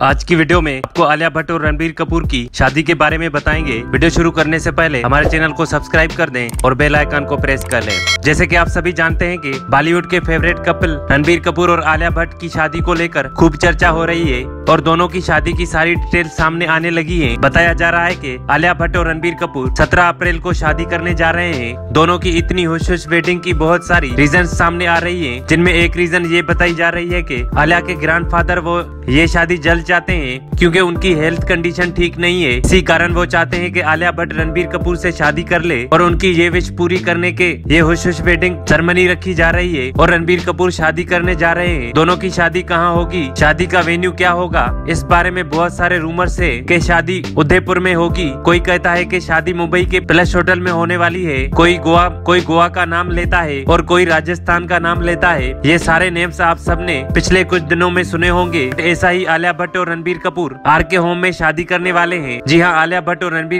आज की वीडियो में आपको आलिया भट्ट और रणबीर कपूर की शादी के बारे में बताएंगे। वीडियो शुरू करने से पहले हमारे चैनल को सब्सक्राइब कर दें और बेल आइकन को प्रेस कर लें। जैसे कि आप सभी जानते हैं कि बॉलीवुड के फेवरेट कपल रणबीर कपूर और आलिया भट्ट की शादी को लेकर खूब चर्चा हो रही है और दोनों की शादी की सारी डिटेल सामने आने लगी है। बताया जा रहा है कि आलिया भट्ट और रणबीर कपूर 17 अप्रैल को शादी करने जा रहे हैं। दोनों की इतनी हुश वेडिंग की बहुत सारी रीजन सामने आ रही है, जिनमें एक रीजन ये बताई जा रही है कि आलिया के ग्रैंडफादर वो ये शादी जल्द चाहते हैं क्योंकि उनकी हेल्थ कंडीशन ठीक नहीं है। इसी कारण वो चाहते हैं कि आलिया भट्ट रणबीर कपूर से शादी कर ले और उनकी ये विश पूरी करने के ये हुश वेडिंग सेरेमनी रखी जा रही है और रणबीर कपूर शादी करने जा रहे हैं। दोनों की शादी कहाँ होगी, शादी का वेन्यू क्या होगा, इस बारे में बहुत सारे रूमर्स है कि शादी उदयपुर में होगी। कोई कहता है कि शादी मुंबई के प्लस होटल में होने वाली है, कोई गोवा का नाम लेता है और कोई राजस्थान का नाम लेता है। ये सारे नेम्स आप सबने पिछले कुछ दिनों में सुने होंगे। ऐसा ही आलिया भट्ट और रणबीर कपूर आरके होम में शादी करने वाले हैं। जी हाँ, आलिया भट्ट और रणबीर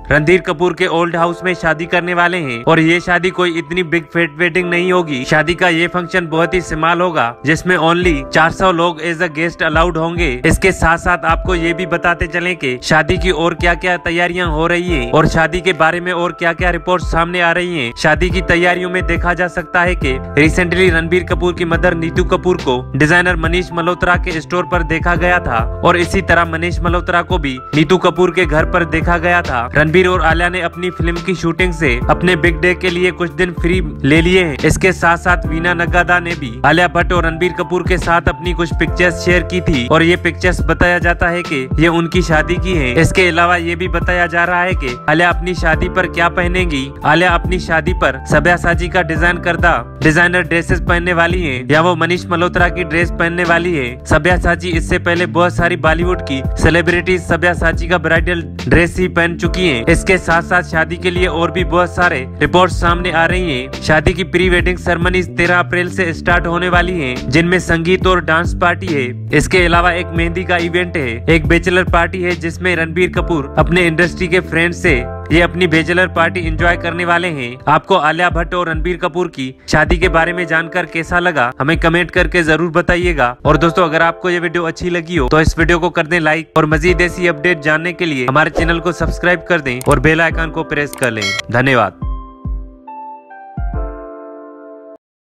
कपूर के ओल्ड हाउस में शादी करने वाले हैं और ये शादी कोई इतनी बिग वेडिंग नहीं होगी। शादी का ये फंक्शन बहुत ही स्मॉल होगा जिसमें ओनली 400 लोग एज अ गेस्ट अलाउड होंगे। इसके साथ साथ आपको ये भी बताते चलें कि शादी की और क्या क्या तैयारियां हो रही है और शादी के बारे में और क्या क्या रिपोर्ट सामने आ रही है। शादी की तैयारियों में देखा जा सकता है कि रिसेंटली रणबीर कपूर की मदर नीतू कपूर को डिजाइनर मनीष मल्होत्रा के स्टोर पर देखा गया था और इसी तरह मनीष मल्होत्रा को भी नीतू कपूर के घर पर देखा गया था। रणबीर और आलिया ने अपनी फिल्म की शूटिंग से अपने बिग डे के लिए कुछ दिन फ्री ले लिए हैं। इसके साथ साथ वीना नग्गादा ने भी आलिया भट्ट और रणबीर कपूर के साथ अपनी कुछ पिक्चर्स शेयर की थी और ये पिक्चर्स बताया जाता है कि ये उनकी शादी की है। इसके अलावा ये भी बताया जा रहा है कि आलिया अपनी शादी पर क्या पहनेगी। आलिया अपनी शादी पर सब्यासाची का डिजाइन करदा डिजाइनर ड्रेसेस पहनने वाली है या वो मनीष मल्होत्रा की ड्रेस पहनने वाली है। सब्यासाची इससे पहले बहुत सारी बॉलीवुड की सेलिब्रिटीज सब्यासाची का ब्राइडल ड्रेस ही पहन चुकी हैं। इसके साथ साथ शादी के लिए और भी बहुत सारे रिपोर्ट्स सामने आ रही हैं। शादी की प्री वेडिंग सेरेमनी 13 अप्रैल से स्टार्ट होने वाली है, जिनमें संगीत और डांस पार्टी है। इसके अलावा एक मेहंदी का इवेंट है, एक बैचलर पार्टी है जिसमें रणबीर कपूर अपने इंडस्ट्री के फ्रेंड्स से ये अपनी बैचलर पार्टी एंजॉय करने वाले हैं। आपको आलिया भट्ट और रणबीर कपूर की शादी के बारे में जानकर कैसा लगा, हमें कमेंट करके जरूर बताइएगा। और दोस्तों, अगर आपको ये वीडियो अच्छी लगी हो तो इस वीडियो को कर दें लाइक और मजीद ऐसी अपडेट जानने के लिए हमारे चैनल को सब्सक्राइब कर दें और बेल आइकन को प्रेस कर लें। धन्यवाद।